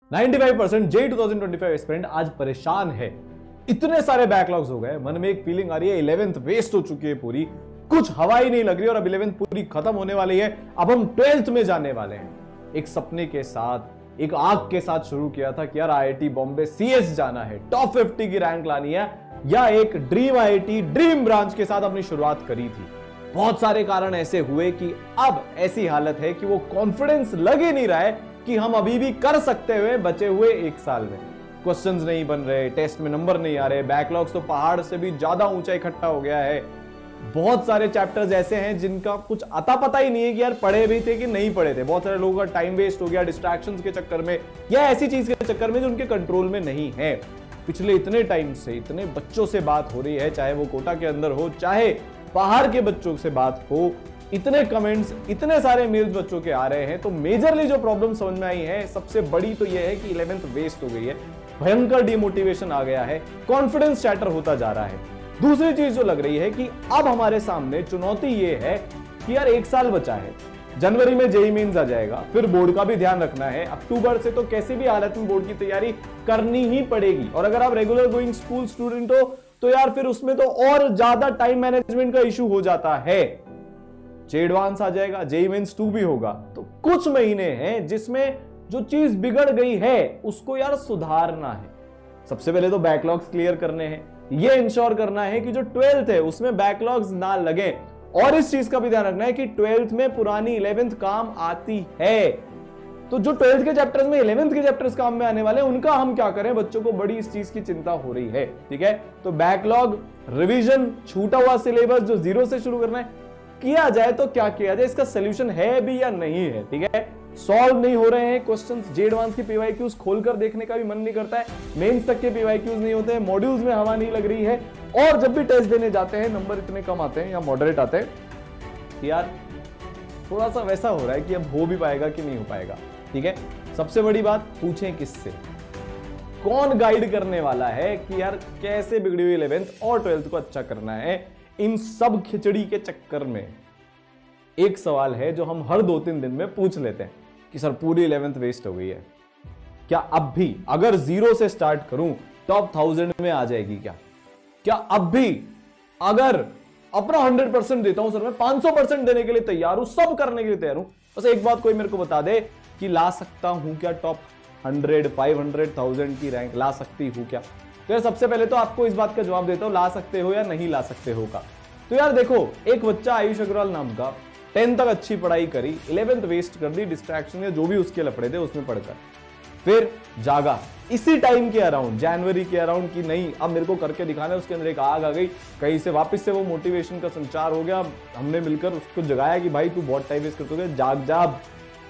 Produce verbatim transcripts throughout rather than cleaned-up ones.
पचानवे percent JEE दो हज़ार पच्चीस एस्पिरेंट आज परेशान है। इतने सारे बैकलॉग्स हो गए, मन में एक फीलिंग आ रही है इलेवेंथ वेस्ट हो चुकी है पूरी, कुछ हवा ही नहीं लग रही और अब इलेवेंथ पूरी खत्म होने वाली है, अब हम ट्वेल्थ में जाने वाले हैं। एक सपने के साथ, एक आग के साथ शुरू किया था कि यार आईआईटी बॉम्बे सीएस जाना है, टॉप पचास की रैंक लानी है, या एक ड्रीम आईआईटी ड्रीम ब्रांच के साथ अपनी शुरुआत करी थी। बहुत सारे कारण ऐसे हुए कि अब ऐसी हालत है कि वो कॉन्फिडेंस लग ही नहीं रहा है कि हम अभी भी कर सकते हुए बचे हुए एक साल में। क्वेश्चंस नहीं बन रहे, टेस्ट में नंबर नहीं आ रहे, बैकलॉग्स तो पहाड़ से भी ज्यादा ऊंचा इकट्ठा हो गया है। बहुत सारे चैप्टर्स ऐसे हैं जिनका कुछ अता पता ही नहीं है कि यार पढ़े भी थे कि नहीं पढ़े थे। बहुत सारे लोगों का टाइम वेस्ट हो गया डिस्ट्रैक्शंस के चक्कर में या ऐसी चीज के चक्कर में जो उनके कंट्रोल में नहीं है। पिछले इतने टाइम से इतने बच्चों से बात हो रही है, चाहे वो कोटा के अंदर हो चाहे बाहर के बच्चों से बात हो, इतने कमेंट्स इतने सारे मेल्स बच्चों के आ रहे हैं, तो मेजरली जो प्रॉब्लम समझ में आई है सबसे बड़ी तो यह है कि इलेवेंथ वेस्ट हो गई है, भयंकर डिमोटिवेशन आ गया है, कॉन्फिडेंस शैटर होता जा रहा है। दूसरी चीज जो लग रही है कि अब हमारे सामने चुनौती यह है कि यार एक साल बचा है, जनवरी में जेई मेंस आ जाएगा, फिर बोर्ड का भी ध्यान रखना है, अक्टूबर से तो कैसे भी हालत में बोर्ड की तैयारी करनी ही पड़ेगी, और अगर आप रेगुलर गोइंग स्कूल स्टूडेंट हो तो यार फिर उसमें तो और ज्यादा टाइम मैनेजमेंट का इशू हो जाता है। जे एडवांस आ जाएगा, जेई मेंस टू भी होगा, तो कुछ महीने हैं जिसमें जो चीज बिगड़ गई है उसको यार सुधारना है। सबसे पहले तो बैकलॉग्स क्लियर करने हैं, ये इंश्योर करना है कि जो ट्वेल्थ है उसमें बैकलॉग्स ना लगे, और इस चीज का भी ध्यान रखना है कि ट्वेल्थ में पुरानी इलेवेंथ काम आती है। तो जो ट्वेल्थ के चैप्टर्स में इलेवेंथ के चैप्टर्स काम में आने वाले हैं उनका हम क्या करें, बच्चों को बड़ी इस चीज की चिंता हो रही है। ठीक है, तो बैकलॉग, रिवीजन, छूटा हुआ सिलेबस जो जीरो से शुरू करना है किया जाए तो क्या किया जाए, इसका सोल्यूशन है भी या नहीं है। ठीक है, सॉल्व नहीं हो रहे हैं क्वेश्चंस, जे एडवांस की पीवाईक्यूज खोलकर देखने का भी मन नहीं करता है, मेंस तक के पीवाईक्यूज नहीं होते हैं, मॉड्यूल्स में हवा नहीं लग रही है, और जब भी टेस्ट देने जाते हैं नंबर इतने कम आते हैं या मॉडरेट आते हैं कि यार थोड़ा सा वैसा हो रहा है कि अब हो भी पाएगा कि नहीं हो पाएगा। ठीक है, सबसे बड़ी बात, पूछें किससे, कौन गाइड करने वाला है कि यार कैसे बिगड़ी हुई इलेवेंथ और ट्वेल्थ को अच्छा करना है। इन सब खिचड़ी के चक्कर में एक सवाल है जो हम हर दो तीन दिन में पूछ लेते हैं कि सर पूरी इलेवेंथ वेस्ट हो गई है, क्या अब भी अगर जीरो से स्टार्ट करूं टॉप थाउजेंड में आ जाएगी क्या? क्या अब भी अगर अपना हंड्रेड परसेंट देता हूं सर, मैं पांच सौ परसेंट देने के लिए तैयार हूं, सब करने के लिए तैयार हूं, बस एक बात कोई मेरे को बता दे कि ला सकता हूं क्या top hundred, five hundred, thousand की रैंक ला सकती हूं क्या? तो यार सबसे पहले तो आपको इस बात का जवाब देता हूं, ला सकते हो या नहीं ला सकते हो का। तो यार देखो, एक बच्चा आयुष अग्रवाल नाम का टेंथ तक अच्छी पढ़ाई करी, इलेवेंथ वेस्ट कर दी डिस्ट्रैक्शन या जो भी उसके लफड़े थे उसमें पढ़कर, फिर जागा इसी टाइम के अराउंड, जनवरी के अराउंड कि नहीं अब मेरे को करके दिखाना है, उसके अंदर एक आग आ गई, कहीं से वापस से वो मोटिवेशन का संचार हो गया, हमने मिलकर उसको जगाया कि भाई तू बहुत टाइम वेस्ट करते, जाग जाग।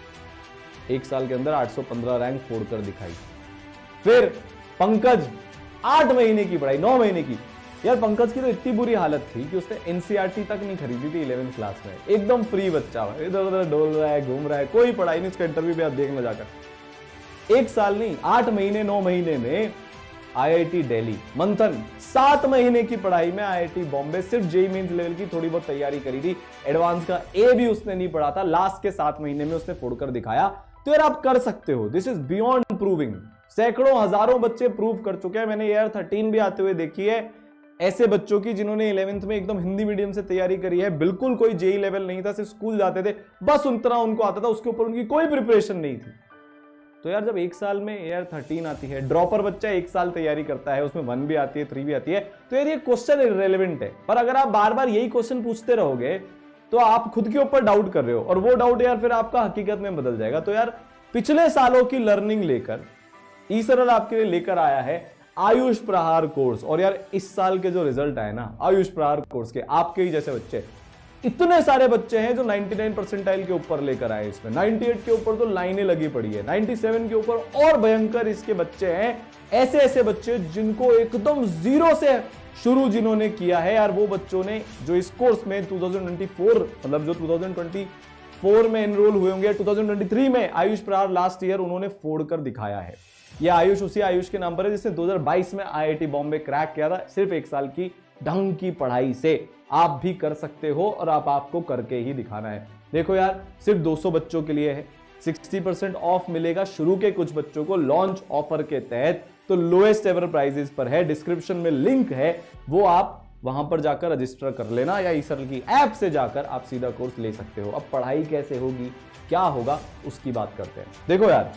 एक साल के अंदर आठ सौ पंद्रह रैंक फोड़कर दिखाई। फिर पंकज आठ महीने की पढ़ाई, नौ महीने की, यार पंकज की तो इतनी बुरी हालत थी कि उसने एनसीईआरटी तक नहीं खरीदी थी इलेवेंथ क्लास में, एकदम फ्री बच्चा, इधर उधर डोल रहा है, घूम रहा है, कोई पढ़ाई नहीं, उसका इंटरव्यू भी आप देखना जाकर। एक साल नहीं, आठ महीने नौ महीने में आईआईटी दिल्ली मंथन, सात महीने की पढ़ाई में आईआईटी बॉम्बे सिर्फ जेईई मेंस लेवल की थोड़ी बहुत तैयारी करी थी, एडवांस का ए भी उसने नहीं पढ़ा था, लास्ट के सात महीने में उसने फोड़कर दिखाया। तो यार आप कर सकते हो, दिस इज बियॉन्ड प्रूविंग, सैकड़ों हजारों बच्चे प्रूव कर चुके हैं, मैंने ईयर थर्टीन भी आते हुए देखी है ऐसे बच्चों की जिन्होंने इलेवेंथ में एकदम हिंदी मीडियम से तैयारी करी है, बिल्कुल कोई जेई लेवल नहीं था, सिर्फ स्कूल जाते थे, बस उतना उनको आता था, उसके ऊपर उनकी कोई प्रिपरेशन नहीं थी। तो यार जब एक साल में ईयर थर्टीन आती है, ड्रॉपर बच्चा एक साल तैयारी करता है, उसमें वन भी आती है, थ्री भी आती है, तो यार ये क्वेश्चन इररिलेवेंट है। पर अगर आप बार बार यही क्वेश्चन पूछते रहोगे तो आप खुद के ऊपर डाउट कर रहे हो, और वो डाउट यार फिर आपका हकीकत में बदल जाएगा। तो यार पिछले सालों की लर्निंग लेकर ई सरल आपके लिए लेकर आया है आयुष प्रहार कोर्स, और यार इस साल के जो रिजल्ट आए ना आयुष प्रहार कोर्स के, आपके ही जैसे बच्चे, इतने सारे बच्चे हैं जो निन्यानवे परसेंटाइल के ऊपर लेकर आए, इसमें अट्ठानवे के ऊपर तो लाइनें लगी पड़ी है, सत्तानवे के ऊपर और भयंकर इसके बच्चे हैं, ऐसे ऐसे बच्चे जिनको एकदम जीरो से शुरू जिन्होंने किया है यार, वो बच्चों ने जो इस कोर्स में दो हज़ार चौबीस मतलब जो दो हज़ार चौबीस में एनरोल हुए होंगे, दो हज़ार तेईस में आयुष प्रहार लास्ट ईयर उन्होंने फोड़कर दिखाया है। यह आयुष उसी आयुष के नाम पर है जिसने दो हज़ार बाईस में आईआईटी बॉम्बे क्रैक किया था, सिर्फ एक साल की ढंग की पढ़ाई से। आप भी कर सकते हो और आप आपको करके ही दिखाना है। देखो यार, सिर्फ दो सौ बच्चों के लिए है, सिक्सटी परसेंट ऑफ मिलेगा शुरू के कुछ बच्चों को लॉन्च ऑफर के तहत। तो लोएस्ट एवर प्राइसेस पर है, डिस्क्रिप्शन में लिंक है, वो आप वहां पर जाकर रजिस्टर कर लेना या ईसरल की ऐप से जाकर आप सीधा कोर्स ले सकते हो। अब पढ़ाई कैसे होगी, क्या होगा, उसकी बात करते हैं। देखो यार,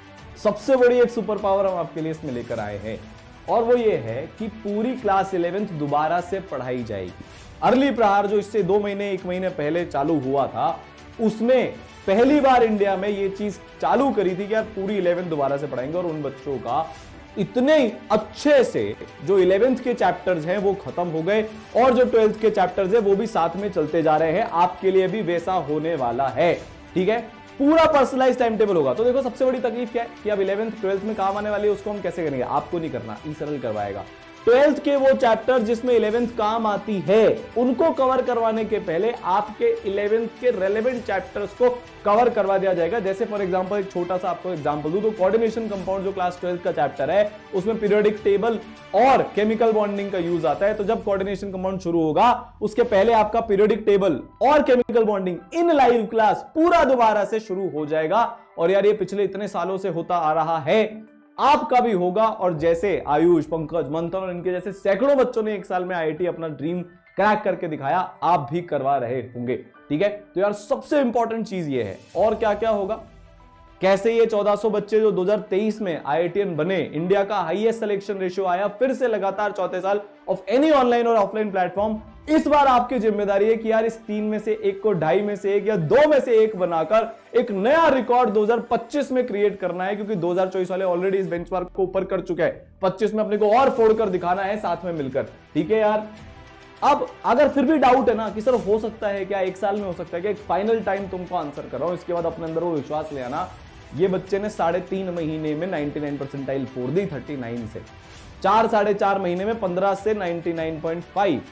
सबसे बड़ी एक सुपर पावर हम आपके लिए इसमें लेकर आए हैं और वो ये है कि पूरी क्लास इलेवेंथ दोबारा से पढ़ाई जाएगी। अर्ली प्रहार जो इससे दो महीने एक महीने पहले चालू हुआ था, उसमें पहली बार इंडिया में ये चीज चालू करी थी कि यार पूरी इलेवेंथ दोबारा से पढ़ाएंगे और उन बच्चों का इतने अच्छे से जो इलेवेंथ के चैप्टर्स हैं वो खत्म हो गए और जो ट्वेल्थ के चैप्टर्स हैं वो भी साथ में चलते जा रहे हैं। आपके लिए भी वैसा होने वाला है, ठीक है। पूरा पर्सनलाइज टाइम टेबल होगा। तो देखो सबसे बड़ी तकलीफ क्या है कि अब इलेवेंथ ट्वेल्थ में काम आने वाली है, उसको हम कैसे करेंगे? आपको नहीं करना, ईसरल करवाएगा। ट्वेल्थ के वो चैप्टर जिसमें इलेवेंथ काम आती है उनको कवर करवाने के पहले आपके इलेवेंथ के रेलेवेंट चैप्टर्स को कवर करवा दिया जाएगा। जैसे फॉर एग्जांपल एक छोटा सा आपको एग्जांपल दूं तो कोऑर्डिनेशन कंपाउंड जो क्लास ट्वेल्थ का चैप्टर है उसमें पीरियोडिक टेबल और केमिकल बॉन्डिंग का यूज आता है। तो जब कोऑर्डिनेशन कंपाउंड शुरू होगा उसके पहले आपका पीरियोडिक टेबल और chemical bonding in live class पूरा दोबारा से शुरू हो जाएगा। और यार ये पिछले इतने सालों से होता आ रहा है, आपका भी होगा। और जैसे आयुष, पंकज, मंथन और इनके जैसे सैकड़ों बच्चों ने एक साल में आईआईटी अपना ड्रीम क्रैक करके दिखाया, आप भी करवा रहे होंगे, ठीक है। तो यार सबसे इंपॉर्टेंट चीज ये है। और क्या क्या होगा, कैसे ये चौदह सौ बच्चे जो दो हज़ार तेईस में आईआईटीएन बने, इंडिया का हाईएस्ट सिलेक्शन रेशियो आया फिर से लगातार चौथे साल ऑफ एनी ऑनलाइन और ऑफलाइन प्लेटफॉर्म। इस बार आपकी जिम्मेदारी है कि यार इस तीन में से एक को, ढाई में से एक या दो में से एक बनाकर एक नया रिकॉर्ड दो हज़ार पच्चीस में क्रिएट करना है, क्योंकि दो हज़ार चौबीस वाले ऑलरेडी इस बेंचमार्क को ऊपर कर चुके हैं। पच्चीस में अपने को और फोड़कर दिखाना है साथ में मिलकर, ठीक है यार। अब अगर फिर भी डाउट है ना कि सर हो सकता है क्या, एक साल में हो सकता है क्या, एक फाइनल टाइम तुमको आंसर कर रहा हूं, इसके बाद अपने अंदर वो विश्वास ले आना। ये बच्चे ने साढ़े तीन महीने में निन्यानवे परसेंटाइल फोड़ दी उनतालीस से, चार साढ़े चार महीने में पंद्रह से निन्यानवे पॉइंट पाँच,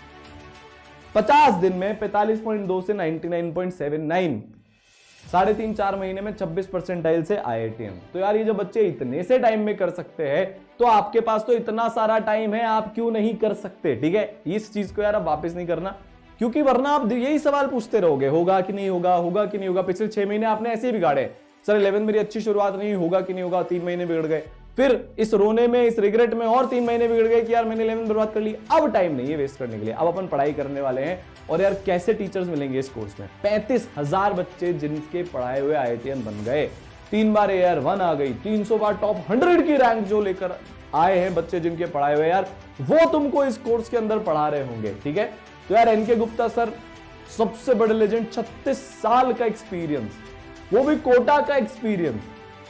पचास दिन में पैंतालीस पॉइंट दो से निन्यानवे पॉइंट सात नौ, साढ़े तीन चार महीने में छब्बीस परसेंटाइल से आईआईटीएन। तो यार ये जो बच्चे इतने से टाइम में कर सकते हैं तो आपके पास तो इतना सारा टाइम है, आप क्यों नहीं कर सकते, ठीक है। इस चीज को यार आप वापस नहीं करना, क्योंकि वरना आप यही सवाल पूछते रहोगे, होगा कि नहीं होगा, होगा कि नहीं होगा। पिछले छह महीने आपने ऐसे ही बिगाड़े, सर इलेवन मेरी अच्छी शुरुआत नहीं, होगा कि नहीं होगा, तीन महीने बिगड़ गए। फिर इस रोने में, इस रिग्रेट में और तीन महीने बिगड़ गए कि यार मैंने इलेवन बर्बाद कर ली। अब टाइम नहीं है वेस्ट करने के लिए, अब अपन पढ़ाई करने वाले हैं। और यार कैसे टीचर्स मिलेंगे इस कोर्स में? पैंतीस हजार बच्चे जिनके पढ़ाए हुए आईआईटीएन बन गए, तीन बार एयर वन आ गई, तीन सौ बार टॉप हंड्रेड की रैंक जो लेकर आए हैं बच्चे जिनके पढ़ाए हुए, यार वो तुमको इस कोर्स के अंदर पढ़ा रहे होंगे, ठीक है। तो यार एनके गुप्ता सर सबसे बड़े लेजेंड, छत्तीस साल का एक्सपीरियंस, वो भी कोटा का एक्सपीरियंस,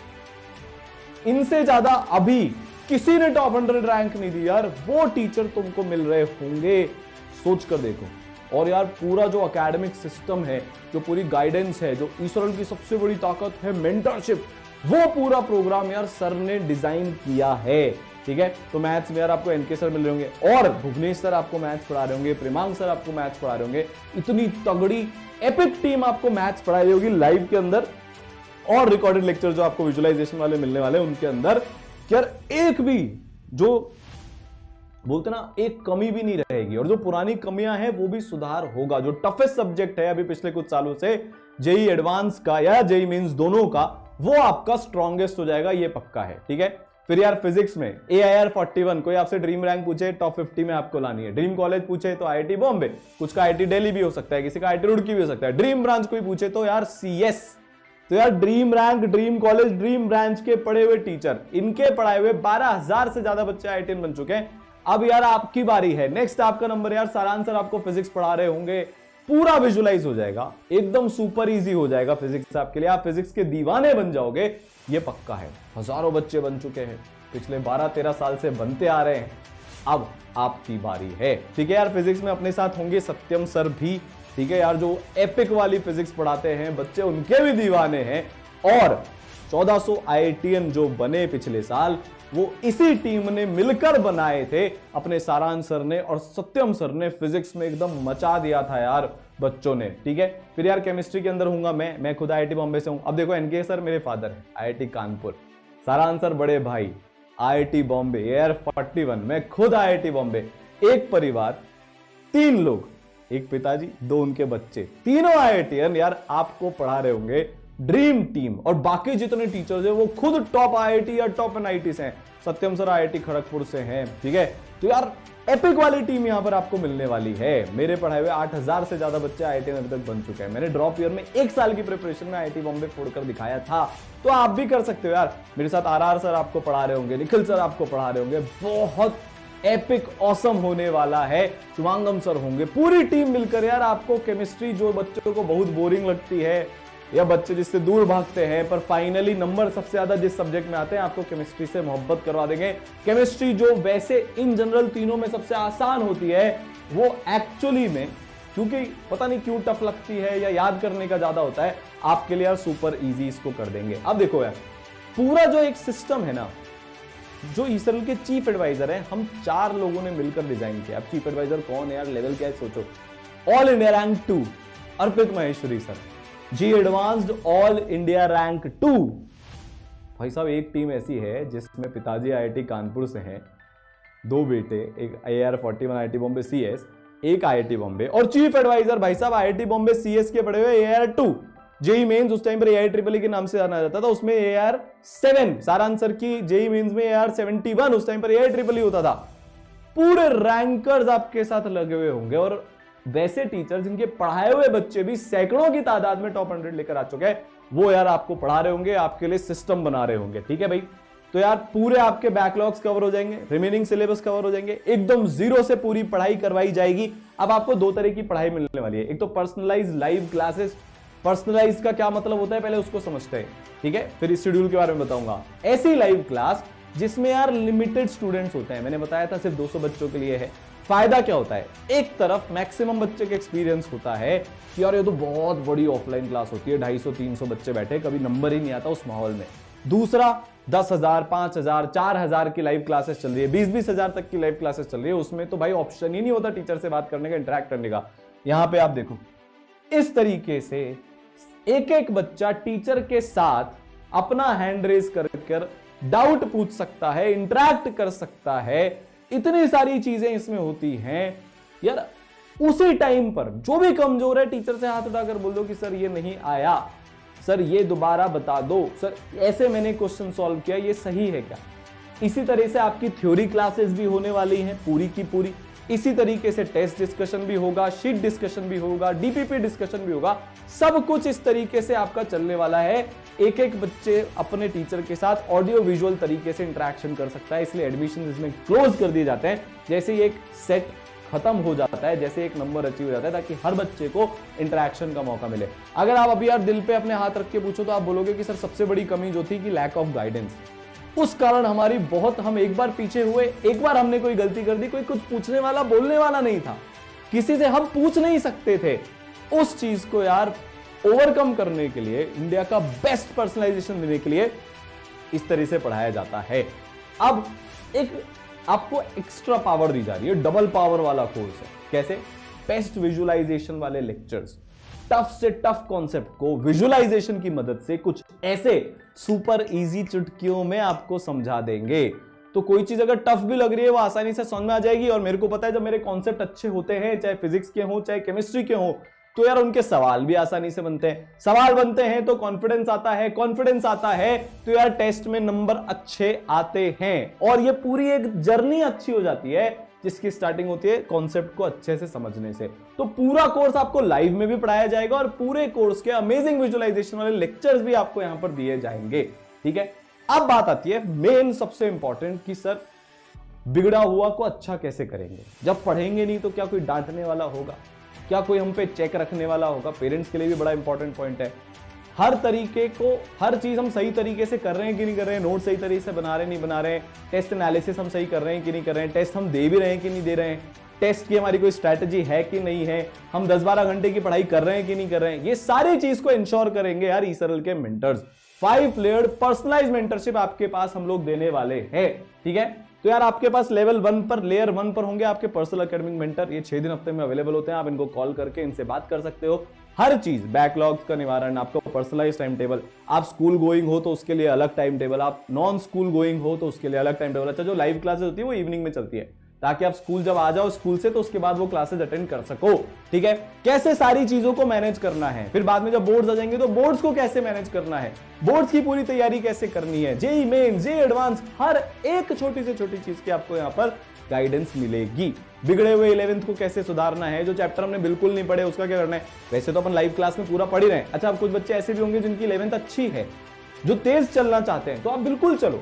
इनसे ज्यादा अभी किसी ने टॉप हंड्रेड रैंक नहीं दी यार। वो टीचर तुमको मिल रहे होंगे, सोच कर देखो। और यार पूरा जो एकेडमिक सिस्टम है, जो पूरी गाइडेंस है, जो ईसरल की सबसे बड़ी ताकत है मेंटरशिप, वो पूरा प्रोग्राम यार सर ने डिजाइन किया है, ठीक है। तो मैथ्स में यार आपको एनके सर मिल रहे होंगे और भुवनेश सर आपको मैथ्स पढ़ा रहे होंगे, प्रेमांग सर आपको मैथ्स पढ़ा रहे होंगे। इतनी तगड़ी एपिक टीम आपको मैथ्स पढ़ा रही होगी लाइव के अंदर, और रिकॉर्डेड लेक्चर जो आपको विजुअलाइजेशन वाले मिलने वाले उनके अंदर। यार एक भी जो बोलते ना, एक कमी भी नहीं रहेगी, और जो पुरानी कमियां हैं वो भी सुधार होगा। जो टफेस्ट सब्जेक्ट है अभी पिछले कुछ सालों से, जेई एडवांस का या जेई मींस दोनों का, वो आपका स्ट्रॉन्गेस्ट हो जाएगा, ये पक्का है, ठीक है। फिर यार फिजिक्स में ए आई आर इकतालीस, कोई आपसे ड्रीम रैंक पूछे टॉप पचास में आपको लानी है। ड्रीम कॉलेज पूछे तो आईआईटी बॉम्बे, कुछ का आईआईटी दिल्ली भी हो सकता है, किसी का आईआईटी रुड़की भी हो सकता है। ड्रीम ब्रांच कोई पूछे तो यार सीएस, तो यार dream rank, dream college, dream branch के पढ़े हुए टीचर, इनके पढ़ाए हुए बारह हजार से ज्यादा बच्चे आईआईटीएन बन चुके हैं। अब यार आपकी बारी है, नेक्स्ट आपका नंबर। यार सारांश सर आपको फिजिक्स पढ़ा रहे होंगे, पूरा विजुअलाइज हो जाएगा, एकदम सुपर इजी हो जाएगा फिजिक्स आपके लिए, आप फिजिक्स के दीवाने बन जाओगे, ये पक्का है। हजारों बच्चे बन चुके हैं, पिछले बारह तेरह साल से बनते आ रहे हैं, अब आपकी बारी है, ठीक है। यार फिजिक्स में अपने साथ होंगे सत्यम सर भी, ठीक है। यार जो एपिक वाली फिजिक्स पढ़ाते हैं बच्चे, उनके भी दीवाने हैं। और चौदह सौ आईआईटीएन जो बने पिछले साल, वो इसी टीम ने मिलकर बनाए थे, अपने सारांश सर ने और सत्यम सर ने। फिजिक्स में एकदम मचा दिया था यार बच्चों ने, ठीक है। फिर यार केमिस्ट्री के अंदर हूंगा मैं मैं खुद आईआईटी बॉम्बे से हूं। अब देखो एनके सर मेरे फादर है, आईआईटी कानपुर, सारांश सर बड़े भाई आईआईटी बॉम्बे, एयर इकतालीस, मैं खुद आईआईटी बॉम्बे। एक परिवार, तीन लोग, एक पिताजी, दो उनके बच्चे, तीनों आईआईटीएन यार आपको पढ़ा रहे होंगे। ड्रीम टीम, और बाकी जितने टीचर्स हैं वो खुद टॉप आईआईटी या टॉप एनआईटी से हैं। सत्यम सर आईआईटी खड़गपुर से हैं, ठीक है। तो यार एपिक वाली टीम यहां पर आपको मिलने वाली है। मेरे पढ़ाए हुए आठ हज़ार से ज्यादा बच्चे आईआईटी में अभी तक बन चुके हैं। मैंने ड्रॉप ईयर में एक साल की प्रिपरेशन में आईआईटी बॉम्बे फोड़कर दिखाया था, तो आप भी कर सकते हो यार। मेरे साथ आरआर सर आपको पढ़ा रहे होंगे, निखिल सर आपको पढ़ा रहे होंगे, बहुत एपिक ऑसम होने वाला है। शिवांगम सर होंगे, पूरी टीम मिलकर यार आपको केमिस्ट्री, जो बच्चों को बहुत बोरिंग लगती है या बच्चे जिससे दूर भागते हैं, पर फाइनली नंबर सबसे ज्यादा जिस सब्जेक्ट में आते हैं, आपको केमिस्ट्री से मोहब्बत करवा देंगे। केमिस्ट्री जो वैसे इन जनरल तीनों में सबसे आसान होती है, वो एक्चुअली में क्योंकि पता नहीं क्यों टफ लगती है या याद करने का ज्यादा होता है, आपके लिए यार सुपर इजी इसको कर देंगे। अब देखो यार, पूरा जो एक सिस्टम है ना, जो ईसरल के चीफ एडवाइजर हैं, हम चार लोगों ने मिलकर डिजाइन किया। अब चीफ एडवाइजर कौन है यार, लेवल क्या है सोचो। All India rank two Arpit Maheshwari sir, JEE advanced all India rank two. भाई साहब एक टीम ऐसी है जिसमें पिताजी आईआईटी कानपुर से हैं, दो बेटे, एक AR forty one IIT Bombay CS, एक आईआईटी बॉम्बे, और चीफ एडवाइजर भाई साहब आईआईटी बॉम्बे सीएस के पढ़े हुए एआर टू। जेई मेंस उस टाइम पर एआई ट्रिपल ई के नाम से जाना जाता था, उसमें एआर सेवन, सारा आंसर की जेई मेंस में एआर सेवेंटी वन, उस टाइम पर एआई ट्रिपल ई होता था। पूरे रैंकर्स आपके साथ लगे हुए होंगे, और वैसे टीचर जिनके पढ़ाए हुए बच्चे भी सैकड़ों की तादाद में टॉप हंड्रेड लेकर आ चुके हैं, वो यार आपको पढ़ा रहे होंगे, आपके लिए सिस्टम बना रहे होंगे, ठीक है भाई। तो यार पूरे आपके बैकलॉग्स कवर हो जाएंगे, रिमेनिंग सिलेबस कवर हो जाएंगे, एकदम जीरो से पूरी पढ़ाई करवाई जाएगी। अब आपको दो तरह की पढ़ाई मिलने वाली है, एक तो पर्सनलाइज लाइव क्लासेस। पर्सनलाइज का क्या मतलब होता है, पहले उसको समझते हैं, ठीक है, फिर इस शेड्यूल के बारे में बताऊंगा। ऐसी लाइव क्लास जिसमें यार लिमिटेड स्टूडेंट्स होते हैं, मैंने बताया था सिर्फ दो सौ बच्चों के लिए है। फायदा क्या होता है, एक तरफ मैक्सिमम बच्चे का एक्सपीरियंस होता है कि यार ये तो बहुत बड़ी ऑफलाइन क्लास होती है, ढाई सौ तीन सौ बच्चे बैठे, कभी नंबर ही नहीं आता उस माहौल में। दूसरा, दस हजार पांच हजार चार हजार की लाइव क्लासेस चल रही है, बीस बीस हजार तक की लाइव क्लासेस चल रही है, उसमें तो भाई ऑप्शन ही नहीं होता टीचर से बात करने का, इंटरेक्ट करने का। यहां पे आप देखो, इस तरीके से एक एक बच्चा टीचर के साथ अपना हैंड रेज कर कर डाउट पूछ सकता है, इंटरेक्ट कर सकता है। इतनी सारी चीजें इसमें होती हैं यार। उसी टाइम पर जो भी कमजोर है, टीचर से हाथ उठाकर बोल दो कि सर ये नहीं आया, सर ये दोबारा बता दो, सर ऐसे मैंने क्वेश्चन सॉल्व किया, ये सही है क्या। इसी तरह से आपकी थ्योरी क्लासेस भी होने वाली हैं पूरी की पूरी। इसी तरीके से टेस्ट डिस्कशन भी होगा, शीट डिस्कशन भी होगा, डीपीपी डिस्कशन भी होगा। सब कुछ इस तरीके से आपका चलने वाला है। एक एक बच्चे अपने टीचर के साथ ऑडियो विजुअल तरीके से इंटरेक्शन कर सकता है, इसलिए एडमिशन इसमें क्लोज कर दिए जाते हैं। जैसे ही एक सेट खत्म हो जाता है, जैसे एक नंबर अचीव हो जाता है, ताकि हर बच्चे को इंटरेक्शन का मौका मिले। अगर आप अभी यार दिल पे अपने हाथ रख के पूछो तो आप बोलोगे कि सर सबसे बड़ी कमी जो थी कि लैक ऑफ गाइडेंस, उस कारण हमारी बहुत, हम एक बार पीछे हुए, एक बार हमने कोई गलती कर दी, कोई कुछ पूछने वाला बोलने वाला नहीं था, किसी से हम पूछ नहीं सकते थे। उस चीज को यार ओवरकम करने के लिए, इंडिया का बेस्ट पर्सनलाइजेशन देने के लिए इस तरह से पढ़ाया जाता है। अब एक आपको एक्स्ट्रा पावर दी जा रही है, डबल पावर वाला कोर्स है। कैसे? बेस्ट विजुअलाइजेशन वाले लेक्चर्स, टफ से टफ कॉन्सेप्ट को विजुअलाइजेशन की मदद से कुछ ऐसे सुपर इजी चुटकियों में आपको समझा देंगे। तो कोई चीज अगर टफ भी लग रही है वो आसानी से समझ में आ जाएगी। और मेरे को पता है जब मेरे कॉन्सेप्ट अच्छे होते हैं, चाहे फिजिक्स के हो चाहे केमिस्ट्री के हो, तो यार उनके सवाल भी आसानी से बनते हैं। सवाल बनते हैं तो कॉन्फिडेंस आता है, कॉन्फिडेंस आता है तो यार टेस्ट में नंबर अच्छे आते हैं। और ये पूरी एक जर्नी अच्छी हो जाती है जिसकी स्टार्टिंग होती है कॉन्सेप्ट को अच्छे से समझने से। तो पूरा कोर्स आपको लाइव में भी पढ़ाया जाएगा और पूरे कोर्स के अमेजिंग विजुअलाइजेशन वाले लेक्चर्स भी आपको यहां पर दिए जाएंगे। ठीक है, अब बात आती है मेन सबसे इंपॉर्टेंट कि सर बिगड़ा हुआ को अच्छा कैसे करेंगे। जब पढ़ेंगे नहीं तो क्या कोई डांटने वाला होगा, क्या कोई हम पे चेक रखने वाला होगा। पेरेंट्स के लिए भी बड़ा इंपॉर्टेंट पॉइंट है। हर तरीके को, हर चीज हम सही तरीके से कर रहे हैं कि नहीं कर रहे हैं, नोट सही तरीके से बना रहे हैं नहीं बना रहे हैं, टेस्ट एनालिसिस हम सही कर रहे हैं कि नहीं कर रहे हैं, टेस्ट हम दे भी रहे हैं कि नहीं दे रहे हैं, टेस्ट की हमारी कोई स्ट्रैटेजी है कि नहीं है, हम दस बारह घंटे की पढ़ाई कर रहे हैं कि नहीं कर रहे हैं। ये सारी चीज को इंश्योर करेंगे यार ईसरल के mentors. Five layered personalised mentorship आपके पास हम लोग देने वाले हैं। ठीक है, तो यार आपके पास लेवल वन पर, लेयर वन पर होंगे आपके पर्सनल एकेडमिक मेंटर। ये छह दिन हफ्ते में अवेलेबल होते हैं, आप इनको कॉल करके इनसे बात कर सकते हो। हर चीज, बैकलॉग्स का निवारण, आपको पर्सनलाइज टाइम टेबल, आप स्कूल गोइंग हो तो उसके लिए अलग टाइम टेबल, आप नॉन स्कूल गोइंग हो तो उसके लिए अलग टाइम टेबल। अच्छा, जो लाइव क्लासेस होती है वो इवनिंग में चलती है, ताकि आप स्कूल जब आ जाओ स्कूल से तो उसके बाद वो क्लासेस अटेंड कर सको। ठीक है, कैसे सारी चीजों को मैनेज करना है, फिर बाद में जब बोर्ड्स आ जाएंगे तो बोर्ड्स को कैसे मैनेज करना है, बोर्ड्स की पूरी तैयारी कैसे करनी है, जेई मेन, जेई एडवांस, हर एक छोटी से छोटी चीज की आपको यहाँ पर गाइडेंस मिलेगी। बिगड़े हुए इलेवेंथ को कैसे सुधारना है, जो चैप्टर हमने बिल्कुल नहीं पढ़े उसका क्या करना है। वैसे तो अपन लाइव क्लास में पूरा पढ़ ही रहे हैं। अच्छा, अब कुछ बच्चे ऐसे भी होंगे जिनकी इलेवेंथ अच्छी है, जो तेज चलना चाहते हैं, तो आप बिल्कुल चलो।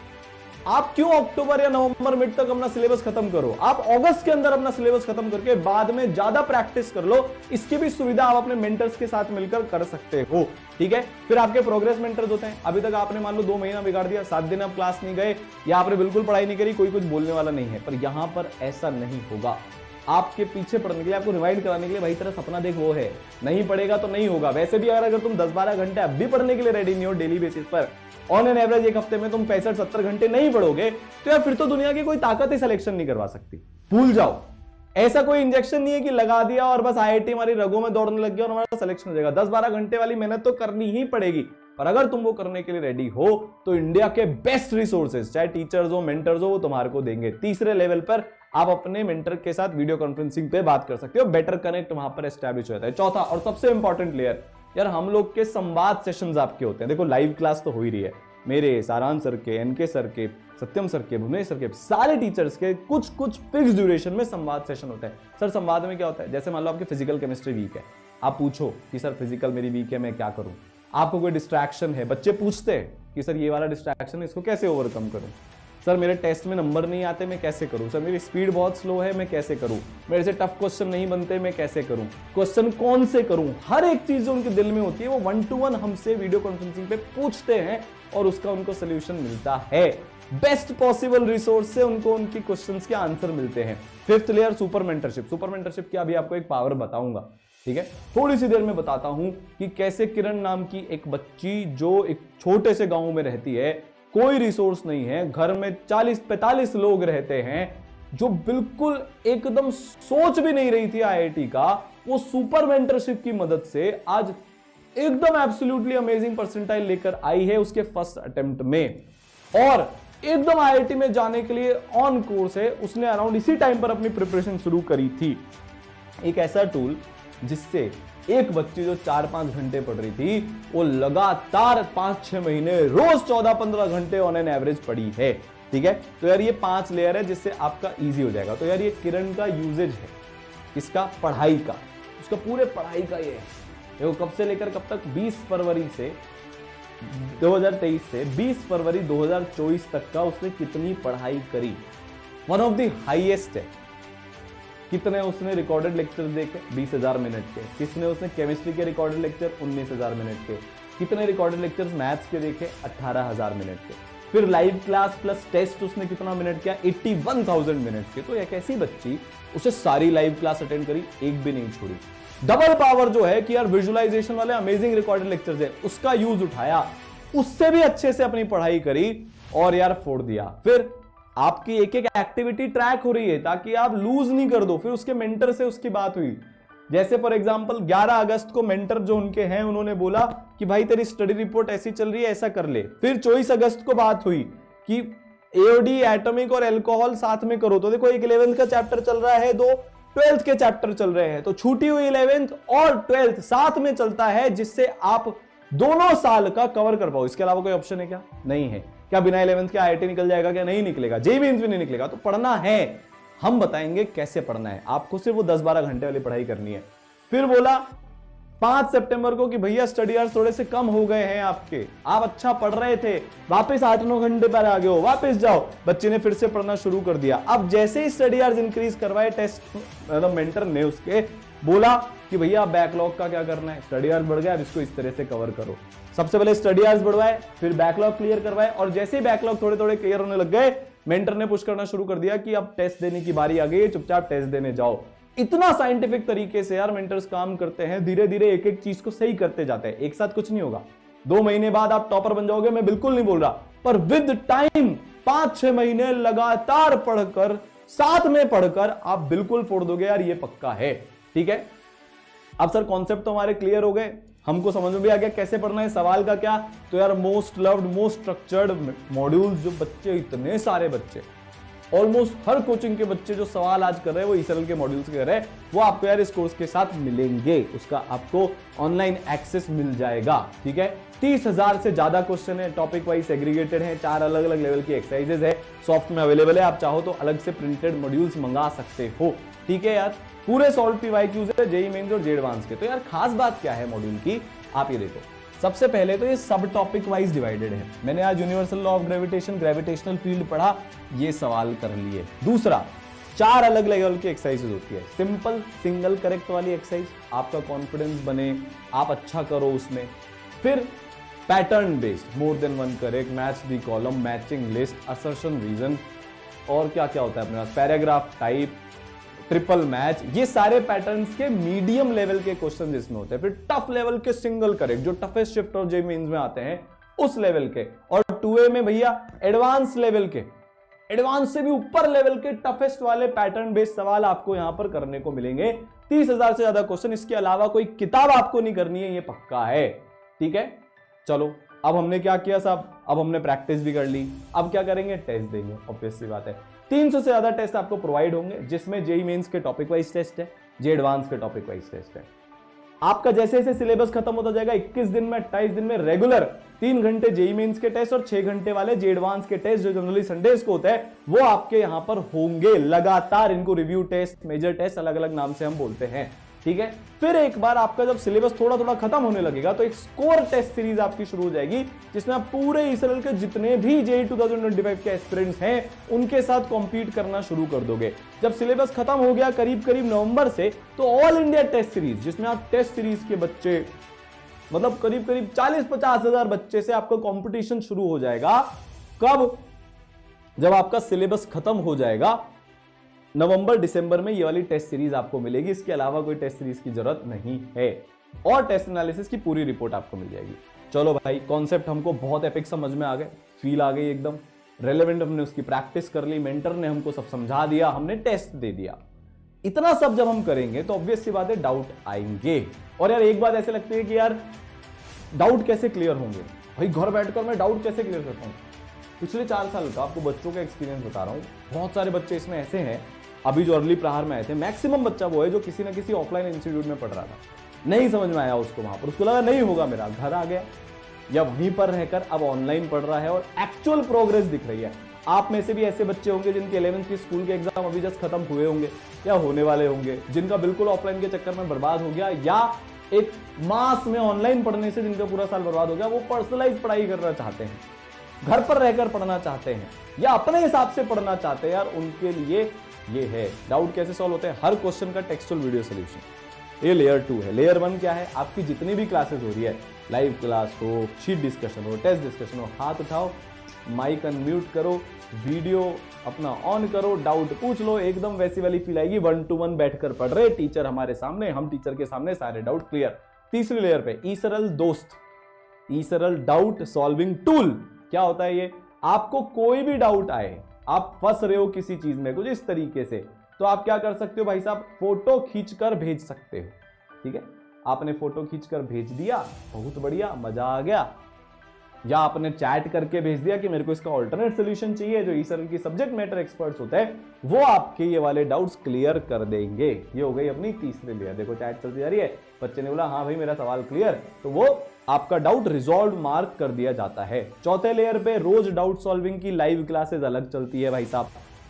आप क्यों अक्टूबर या नवंबर मिड तक अपना सिलेबस खत्म करो, आप अगस्त के अंदर अपना सिलेबस खत्म करके बाद में ज्यादा प्रैक्टिस कर लो। इसकी भी सुविधा आप अपने मेंटर्स के साथ मिलकर कर सकते हो। ठीक है, फिर आपके प्रोग्रेस मेंटर्स होते हैं। अभी तक आपने मान लो दो महीना बिगाड़ दिया, सात दिन आप क्लास नहीं गए या आपने बिल्कुल पढ़ाई नहीं करी, कोई कुछ बोलने वाला नहीं है। पर यहां पर ऐसा नहीं होगा। आपके पीछे पढ़ने के लिए, आपको रिवाइंड कराने के लिए, भाई तेरा सपना देख वो है, नहीं पढ़ेगा तो नहीं होगा। वैसे भी अगर अगर तुम दस बारह घंटे अब भी पढ़ने के लिए रेडी नहीं हो डेली बेसिस पर, ऑन एन एवरेज एक हफ्ते में तुम पैंसठ सत्तर घंटे नहीं पढ़ोगे, तो यार फिर तो दुनिया की कोई ताकत ही सिलेक्शन नहीं करवा सकती। भूल जाओ, ऐसा कोई इंजेक्शन नहीं है कि लगा दिया और बस आईआईटी हमारी रगों में दौड़ने लग गया और हमारा सिलेक्शन हो जाएगा। दस बारह घंटे वाली मेहनत तो करनी ही पड़ेगी। पर अगर तुम वो करने के लिए रेडी हो तो इंडिया के बेस्ट रिसोर्सेज, चाहे टीचर्स हो, मेंटर्स हो, वो तुम्हारे को देंगे। तीसरे लेवल पर आप अपने मेंटर के साथ वीडियो कॉन्फ्रेंसिंग पे बात कर सकते हो, बेटर कनेक्ट वहां पर एस्टैब्लिश होता है। चौथा और सबसे इंपॉर्टेंट लेयर, यार हम लोग के संवाद सेशंस आपके होते हैं। देखो लाइव क्लास तो हो ही रही है, मेरे, सारांश सर के, एनके सर के, सत्यम सर के, भुवनेश सर के, सारे टीचर्स के कुछ कुछ फिक्स ड्यूरेशन में संवाद सेशन होता है। सर संवाद में क्या होता है, जैसे मान लो आपकी फिजिकल केमिस्ट्री वीक है, आप पूछो कि सर फिजिकल मेरी वीक है, मैं क्या करूं। आपको कोई डिस्ट्रैक्शन है, बच्चे पूछते हैं कि सर ये वाला डिस्ट्रैक्शन है, इसको कैसे ओवरकम करूं। सर मेरे टेस्ट में नंबर नहीं आते, मैं कैसे करूं। सर मेरी स्पीड बहुत स्लो है, मैं कैसे करूं। मेरे से टफ क्वेश्चन नहीं बनते, मैं कैसे करूं। क्वेश्चन कौन से करूं, हर एक चीज जो उनके दिल में होती है वो वन टू वन हमसे वीडियो कॉन्फ्रेंसिंग पे पूछते हैं और उसका उनको सोल्यूशन मिलता है। बेस्ट पॉसिबल रिसोर्स से उनको उनकी क्वेश्चंस के आंसर मिलते हैं। Fifth layer super mentorship. Super mentorship की अभी आपको एक पावर बताऊंगा, ठीक है, थोड़ी सी देर में बताता हूं कि कैसे किरण नाम की एक बच्ची जो एक छोटे से गांव में रहती है, कोई रिसोर्स नहीं है, घर में चालीस पैंतालीस लोग रहते हैं, जो बिल्कुल एकदम सोच भी नहीं रही थी आईआईटी का, वो सुपर मेंटरशिप की मदद से आज एकदम एब्सोल्युटली अमेजिंग परसेंटाइल लेकर आई है उसके फर्स्ट अटेम्प्ट में, और एकदम आईआईटी में जाने के लिए ऑन कोर्स है। उसने अराउंड इसी टाइम पर अपनी प्रिपरेशन शुरू करी थी। एक ऐसा टूल जिससे एक बच्ची जो चार पांच घंटे पढ़ रही थी, वो लगातार पांच छह महीने रोज चौदह पंद्रह घंटे ऑन एन एवरेज पढ़ी है। ठीक है, तो यार ये पांच लेयर है जिससे आपका इजी हो जाएगा। तो यार ये किरण का यूजेज है, इसका पढ़ाई का, उसका पूरे पढ़ाई का ये है। देखो कब से लेकर कब तक, बीस फरवरी से दो हज़ार तेईस से बीस फरवरी दो हज़ार चौबीस तक का उसने कितनी पढ़ाई करी, वन ऑफ द हाईएस्ट है। कितने उसने रिकॉर्डेड लेक्चर देखे, बीस हजार मिनट के। किसने उसने केमिस्ट्री के रिकॉर्डेड लेक्चर, उन्नीस हजार मिनट के। कितने रिकॉर्डेड लेक्चर्स मैथ्स के देखे, अठारह हजार मिनट के। फिर लाइव क्लास प्लस टेस्ट उसने कितना मिनट किया, इक्यासी हज़ार मिनट के। तो एक ऐसी बच्ची, उसे सारी लाइव क्लास अटेंड करी, एक भी नहीं छोड़ी। डबल पावर जो है कि यार विजुअलाइजेशन वाले अमेजिंग रिकॉर्डेड लेक्चर्स है, उसका यूज उठाया, उससे भी अच्छे से अपनी पढ़ाई करी और यार फोड़ दिया। फिर आपकी एक एक एक्टिविटी ट्रैक हो रही है ताकि आप लूज नहीं कर दो। फिर उसके मेंटर से उसकी बात हुई, जैसे फॉर एग्जांपल ग्यारह अगस्त को मेंटर जो उनके हैं उन्होंने बोला कि भाई तेरी स्टडी रिपोर्ट ऐसी चल रही है, ऐसा कर ले। फिर चौबीस अगस्त को बात हुई कि एओडी, एटॉमिक और एल्कोहल साथ में करो। तो देखो एक इलेवेंथ का चैप्टर चल रहा है, दो ट्वेल्थ के चैप्टर चल रहे हैं, तो छूटी हुई इलेवेंथ और ट्वेल्थ साथ में चलता है, जिससे आप दोनों साल का कवर कर पाओ। इसके अलावा कोई ऑप्शन है क्या? नहीं है। क्या बिना इलेवेंथ के आईआईटी निकल जाएगा? क्या नहीं निकलेगा। जेईई मेंस भी नहीं निकलेगा। तो पढ़ना है, हम बताएंगे कैसे पढ़ना है। आपको सिर्फ वो दस बारह घंटे वाली पढ़ाई करनी है। फिर बोला पांच सितंबर को कि भैया स्टडी आवर्स थोड़े से कम हो गए हैं आपके, आप अच्छा पढ़ रहे थे, वापस आठ नौ घंटे पर आ गए हो, वापस जाओ। बच्चे ने फिर से पढ़ना शुरू कर दिया। अब जैसे ही स्टडी आवर्स इंक्रीज करवाए, टेस्ट मतलब मेंटर ने उसके बोला कि भैया बैकलॉग का क्या करना है, स्टडी आवर्स बढ़ गया, अब इसको इस तरह से कवर करो। सबसे पहले स्टडी आवर्स बढ़वाए, फिर बैकलॉग क्लियर करवाए, और जैसे ही बैकलॉग थोड़े थोड़े क्लियर होने लग गए, मेंटर ने पुश करना शुरू कर दिया कि अब टेस्ट देने की बारी आ गई है, चुपचाप टेस्ट देने जाओ। इतना साइंटिफिक तरीके से यार मेंटर्स काम करते हैं, धीरे धीरे एक एक चीज को सही करते जाते हैं। एक साथ कुछ नहीं होगा, दो महीने बाद आप टॉपर बन जाओगे, मैं बिल्कुल नहीं बोल रहा, पर विद टाइम पांच छह महीने लगातार पढ़कर, साथ में पढ़कर आप बिल्कुल फोड़ दोगे यार, ये पक्का है। ठीक है, अब सर कॉन्सेप्ट तो हमारे क्लियर हो गए, हमको समझ में भी आ गया कैसे पढ़ना है। सवाल का क्या, तो यार most loved, most structured modules, जो बच्चे, इतने सारे बच्चे ऑलमोस्ट हर कोचिंग के बच्चे जो सवाल आज कर रहे हैं वो ईसरल के मॉड्यूल्स के कर रहे हैं, वो आपको यार इस कोर्स के साथ मिलेंगे, उसका आपको ऑनलाइन एक्सेस मिल जाएगा। ठीक है, तीस हजार से ज्यादा क्वेश्चन है, टॉपिक वाइज एग्रीगेटेड है, चार अलग अलग लेवल की एक्सरसाइजेज है, सॉफ्ट में अवेलेबल है, आप चाहो तो अलग से प्रिंटेड मॉड्यूल्स मंगा सकते हो। ठीक है यार, पूरे सॉल्व पीवाईक्यूज है, जेई मेंस और जे एडवांस के। तो यार खास बात क्या है मॉड्यूल की, आप ये देखो, सबसे पहले तो ये सब टॉपिक वाइज डिवाइडेड है। मैंने आज universal law of gravitation, gravitational field पढ़ा, ये सवाल कर लिए। दूसरा, चार अलग लेवल की एक्सरसाइजेज होती है, सिंपल सिंगल करेक्ट वाली एक्सरसाइज, आपका कॉन्फिडेंस बने, आप अच्छा करो उसमें। फिर pattern based, more than one correct, match the column, matching list, assertion reason, और क्या क्या होता है अपने पास, पैराग्राफ टाइप, ट्रिपल मैच, ये सारे पैटर्न्स के मीडियम लेवल के क्वेश्चन इसमें होते हैं। फिर टफ लेवल के सिंगल करेक्ट, जो टफेस्ट शिफ्ट और जे मेंस में आते हैं उस लेवल के। और टू ए में भैया एडवांस लेवल के, एडवांस से भी ऊपर लेवल के टफेस्ट वाले पैटर्न बेस्ड सवाल आपको यहां पर करने को मिलेंगे। तीस हजार से ज्यादा क्वेश्चन, इसके अलावा कोई किताब आपको नहीं करनी है, ये पक्का है। ठीक है, चलो अब हमने क्या किया साहब, अब हमने प्रैक्टिस भी कर ली, अब क्या करेंगे, टेस्ट देंगे। ऑब्वियस सी बात है, तीन सौ से ज्यादा टेस्ट आपको प्रोवाइड होंगे, जिसमें जेई मेंस के टॉपिक वाइज टेस्ट है, जे एडवांस के टॉपिक वाइज टेस्ट है। आपका जैसे जैसे सिलेबस खत्म होता जाएगा, इक्कीस दिन में, अट्ठाईस दिन में रेगुलर तीन घंटे जेई मेंस के टेस्ट और छह घंटे वाले जे एडवांस के टेस्ट, जो जनरली संडेज को होता है, वो आपके यहां पर होंगे लगातार। इनको रिव्यू टेस्ट, मेजर टेस्ट, अलग अलग नाम से हम बोलते हैं। ठीक है, फिर एक बार आपका जब सिलेबस थोड़ा थोड़ा खत्म होने लगेगा तो एक स्कोर टेस्ट सीरीज आपकी शुरू हो जाएगी, जिसमें आप पूरे ईसरल के जितने भी जेई दो हज़ार पच्चीस के एस्पिरेंट्स हैं उनके साथ कॉम्पीट करना शुरू कर दोगे। जब सिलेबस खत्म हो गया करीब करीब नवंबर से, तो ऑल इंडिया टेस्ट सीरीज, जिसमें आप टेस्ट सीरीज के बच्चे, मतलब करीब करीब चालीस पचास हजार बच्चे से आपका कॉम्पिटिशन शुरू हो जाएगा। कब, जब आपका सिलेबस खत्म हो जाएगा नवंबर दिसंबर में, ये वाली टेस्ट सीरीज आपको मिलेगी। इसके अलावा कोई टेस्ट सीरीज की जरूरत नहीं है, और टेस्ट एनालिसिस की पूरी रिपोर्ट आपको मिल जाएगी। चलो भाई, कॉन्सेप्ट हमको बहुत एपिक समझ में आ गए, फील आ गई एकदम रेलेवेंट, हमने उसकी प्रैक्टिस कर ली, मेंटर ने हमको सब समझा दिया, हमने टेस्ट दे दिया। इतना सब जब हम करेंगे तो ऑब्वियस सी बात है डाउट आएंगे। और यार एक बात ऐसे लगती है कि यार डाउट कैसे क्लियर होंगे, भाई घर बैठकर मैं डाउट कैसे क्लियर करता हूँ। पिछले चार साल का आपको बच्चों का एक्सपीरियंस बता रहा हूँ, बहुत सारे बच्चे इसमें ऐसे हैं, अभी जो अर्ली प्रहार में आए थे, मैक्सिमम बच्चा वो है जो किसी ना किसी ऑफलाइन इंस्टीट्यूट में पढ़ रहा था, नहीं समझ में आया उसको वहां पर, उसको लगा नहीं होगा मेरा, घर आ गया, या वहीं पर रहकर अब ऑनलाइन पढ़ रहा है और एक्चुअल प्रोग्रेस दिख रही है। आप में से भी ऐसे बच्चे होंगे जिनके इलेवेंथ की स्कूल के एग्जाम अभी जस्ट खत्म हुए होंगे या होने वाले होंगे, जिनका बिल्कुल ऑफलाइन के चक्कर में बर्बाद हो गया, या एक मास में ऑनलाइन पढ़ने से जिनका पूरा साल बर्बाद हो गया। वो पर्सनलाइज पढ़ाई करना चाहते हैं, घर पर रहकर पढ़ना चाहते हैं, या अपने हिसाब से पढ़ना चाहते हैं, यार उनके लिए ये है। डाउट कैसे सॉल्व होते हैं, हर क्वेश्चन का टेक्सचुअल वीडियो सोल्यूशन। ये लेयर टू है। लेयर वन क्या है, आपकी जितनी भी क्लासेस हो रही है, लाइव क्लास हो, शीट डिस्कशन हो, टेस्ट डिस्कशन हो, हाथ उठाओ, माइक अनम्यूट करो, वीडियो अपना ऑन करो, डाउट पूछ लो, एकदम वैसी वाली फील आएगी, वन टू वन बैठकर पढ़ रहे, टीचर हमारे सामने, हम टीचर के सामने, सारे डाउट क्लियर। तीसरी लेयर पे ईसरल दोस्त, ईसरल डाउट सॉल्विंग टूल। क्या होता है ये, आपको कोई भी डाउट आए, आप फंस रहे हो किसी चीज में कुछ इस तरीके से, तो आप क्या कर सकते हो भाई साहब, फोटो खींचकर भेज सकते हो। ठीक है, आपने फोटो खींचकर भेज दिया, बहुत बढ़िया, मजा आ गया। या आपने चैट करके भेज दिया कि मेरे को इसका ऑल्टरनेट सोल्यूशन चाहिए, जो ईसरल की सब्जेक्ट मैटर एक्सपर्ट्स होते हैं वो आपके ये वाले डाउट्स क्लियर कर देंगे। ये हो गई अपनी तीसरी लेयर। देखो चैट चलती जा रही है, बच्चे ने बोला हाँ भाई मेरा सवाल क्लियर, तो वो आपका डाउट रिजॉल्व मार्क कर दिया जाता है। चौथे लेयर पे रोज डाउट सॉल्विंग की लाइव क्लासेस अलग चलती है भाई साहब।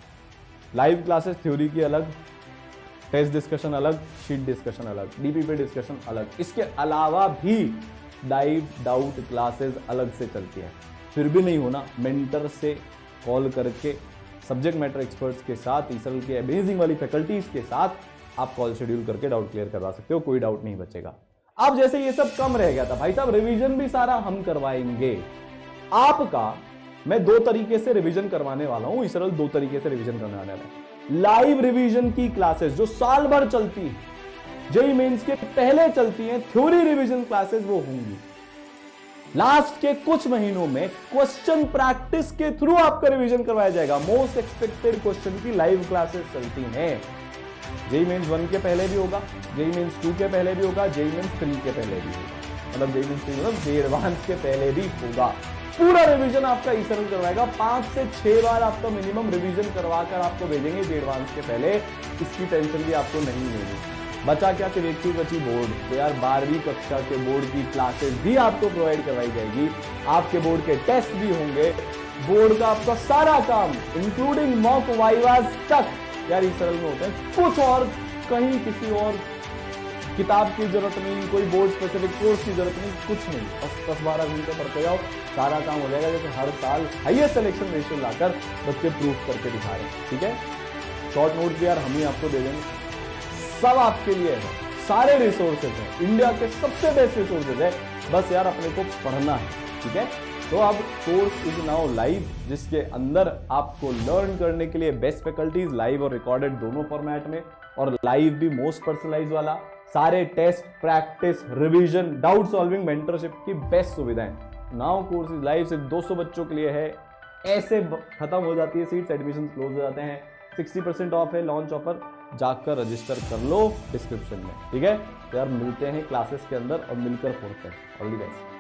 लाइव क्लासेस थ्योरी की अलग, टेस्ट डिस्कशन अलग, शीट डिस्कशन अलग, डीपीपी डिस्कशन अलग। इसके अलावा भी लाइव डाउट क्लासेस अलग से चलती है। फिर भी नहीं होना, मेंटर से कॉल करके सब्जेक्ट मैटर एक्सपर्ट्स के साथ, ईसरल के अमेजिंग वाली फैकल्टीज के साथ आप कॉल शेड्यूल करके डाउट क्लियर करवा सकते हो, कोई डाउट नहीं बचेगा। अब जैसे ये सब कम रह गया था भाई साहब, रिवीजन भी सारा हम करवाएंगे आपका। मैं दो तरीके से रिवीजन करवाने वाला हूं, ईसरल दो तरीके से रिवीजन करने वाला है। लाइव रिवीजन की क्लासेस जो साल भर चलती है, जेईई मेंस के पहले चलती हैं, थ्योरी रिवीजन क्लासेस वो होंगी। लास्ट के कुछ महीनों में क्वेश्चन प्रैक्टिस के थ्रू आपका रिवीजन करवाया जाएगा। मोस्ट एक्सपेक्टेड क्वेश्चन की लाइव क्लासेस चलती हैं। जेईई मेंस वन के पहले भी होगा, जेईई मेंस टू के पहले भी होगा, जेईई मेंस थ्री के पहले भी होगा, मतलब जेईई मेंस थ्री मतलब जे एडवांस के पहले भी होगा। पूरा रिवीजन आपका ई सरल करवाएगा। पांच से छह बार आपका मिनिमम रिवीजन करवाकर आपको भेजेंगे एडवांस के पहले, इसकी टेंशन भी आपको नहीं होगी। बचा क्या, सिर्फ एक चीज बची, बोर्ड। तो यार बारहवीं कक्षा के बोर्ड की क्लासेस भी आपको प्रोवाइड करवाई जाएगी, आपके बोर्ड के टेस्ट भी होंगे, बोर्ड का आपका सारा काम इंक्लूडिंग मॉक वाइवास तक यार ई सरल में होता है। कुछ और कहीं किसी और किताब की जरूरत नहीं, कोई बोर्ड स्पेसिफिक कोर्स की जरूरत नहीं, कुछ नहीं। बस दस बारह घंटे पढ़ते जाओ, सारा काम हो जाएगा। जैसे हर साल हाईएस्ट सिलेक्शन रेशियो लाकर बच्चे प्रूफ करके दिखा रहे हैं। ठीक है, शॉर्ट नोट्स भी यार हम ही आपको दे देंगे, सब आपके लिए है, सारे रिसोर्सेज हैं, इंडिया के सबसे बेस्ट रिसोर्सेज है, बस यार अपने को पढ़ना है। ठीक है, तो अब कोर्स इज नाउ लाइव, जिसके अंदर आपको लर्न करने के लिए बेस्ट फैकल्टीज, लाइव और रिकॉर्डेड दोनों फॉर्मेट में, और लाइव भी मोस्ट पर्सनलाइज वाला, सारे test, practice, revision, doubt solving, mentorship की बेस्ट सुविधाएं। नाउ कोर्स इज लाइव, सिर्फ दो सौ बच्चों के लिए है, ऐसे खत्म हो जाती है सीट्स, एडमिशन क्लोज हो जाते हैं, साठ परसेंट ऑफ है लॉन्च ऑफर, जाकर रजिस्टर कर लो डिस्क्रिप्शन में। ठीक है, तो यार मिलते हैं क्लासेस के अंदर और मिलकर फोड़ते हैं। All the best.